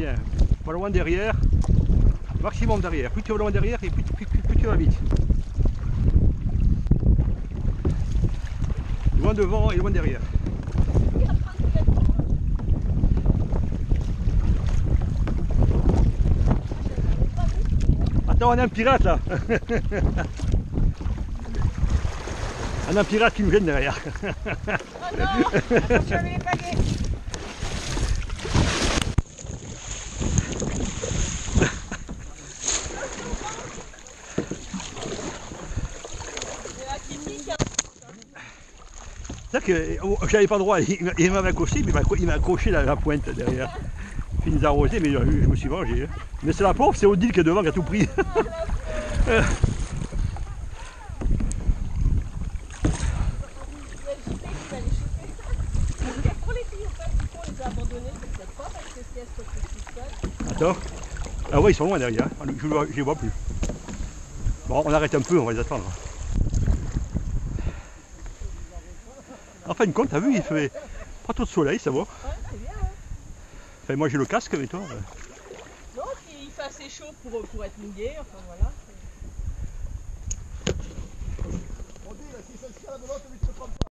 bien. Pas loin derrière. Maximum derrière. Plus tu vas loin derrière et plus tu vas vite. Loin devant et loin derrière. Attends, on a un pirate là. On a un pirate qui nous gêne derrière. Oh non, attention avec les pagaies. C'est que j'avais pas le droit, il m'avait accroché, mais il m'a accroché la pointe derrière. Puis il nous a arrosé, mais je me suis vengé. Mais c'est la pauvre, c'est Odile qui est devant qui a tout pris. Attends. Ah ouais, ils sont loin derrière, je les vois plus. Bon, on arrête un peu, on va les attendre. En fin de compte, t'as vu, il fait pas trop de soleil, ça va. Ouais, c'est bien. Hein. Enfin, moi j'ai le casque, mais toi. Non, il fait assez chaud pour être mouillé, enfin voilà.